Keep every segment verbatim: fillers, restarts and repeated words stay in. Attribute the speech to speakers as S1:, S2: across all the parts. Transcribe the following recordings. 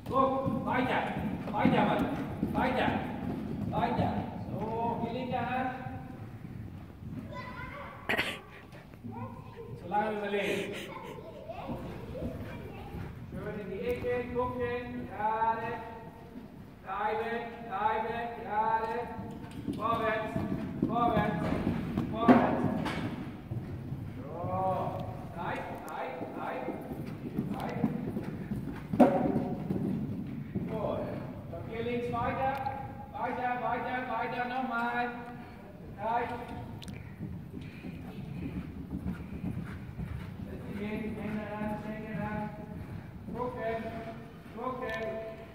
S1: Druck, weiter, weiter, Mann. Weiter, weiter. So, die linke Hand. So lange überlegen. Schön in die Ecke, gucken, gerade. Treiben, treiben, gerade. Vorwärts, vorwärts, vorwärts. So, nein, nein, nein, nein. Gut. Und hier links weiter, weiter, weiter, weiter, nochmal. Nein. Setz dich hin, Hände ran, Schenkel ran. Gucken, gucken.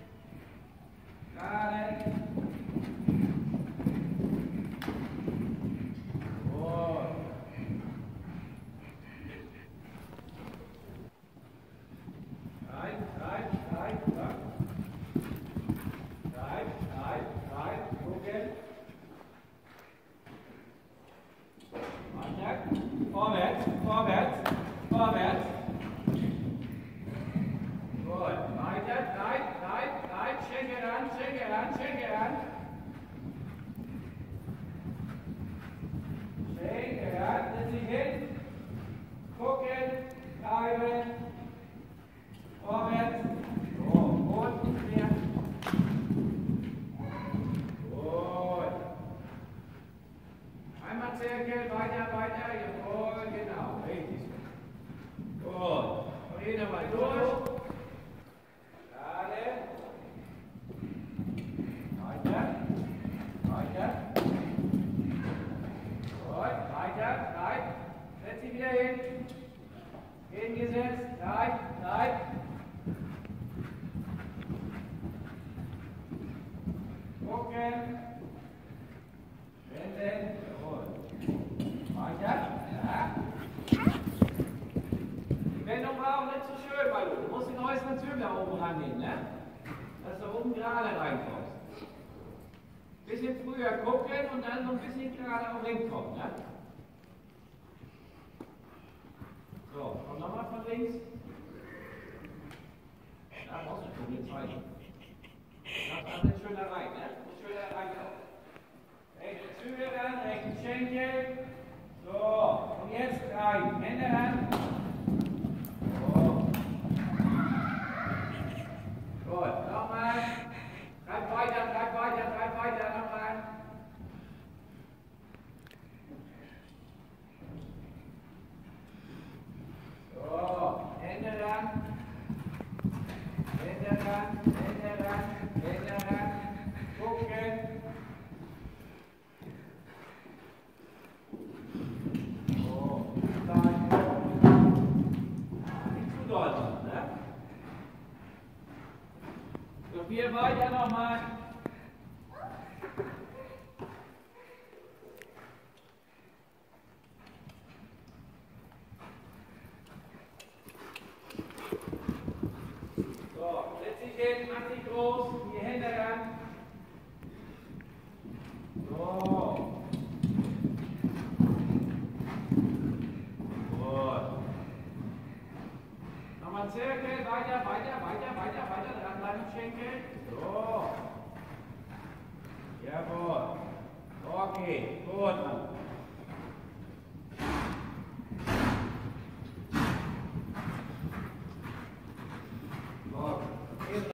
S1: Gerade. Gut. Rein, rein, rein, rein. Rein, rein, rein, gucken. Weiter. Vorwärts, vorwärts, vorwärts. Gut. Weiter, rein, rein, rein. Schenkel ran, Schenkel ran, Schenkel ran. Schenkel ran, setz dich hin. Gucken, treiben. Vorwärts. So, und nicht mehr. Gut. Einmal Zirkel, weiter, weiter. Jawohl, genau. Richtig. Gut. Und hier nochmal durch. Gerade. Weiter. Weiter. Gut. Weiter. Rein. Setz dich wieder hin. Hingesetzt. Rein. Rein. Gucken. Wenden. Jawohl. Weiter. Ja. Die Wendung war auch nicht so schön, weil du musst den äußeren Zügel oben rannehmen, ne? Dass du oben gerade reinkommst. Ein bisschen früher gucken und dann so ein bisschen gerade auch hinkommen, ne? So, komm nochmal von links. Da brauchst du schon den zweiten. Das ist schön da rein, ne? Schön da reinkommen. Rechte Zügel ran, rechten Schenkel. So, und jetzt rein. Hände ran. So. Gut, nochmal. Treib weiter, treib weiter, treib weiter, nochmal. So, Hände ran. Hände ran, Hände ran, Hände ran. Gucken. So, dann. Nicht zu doll, ne? So, viel weiter nochmal. So, setz dich hin, mach dich groß, die Hände ran. So. Gut. Nochmal Zirkel, weiter, weiter, weiter, weiter, weiter, dranbleiben, Schenkel. So. Jawohl. Okay, gut, Mann.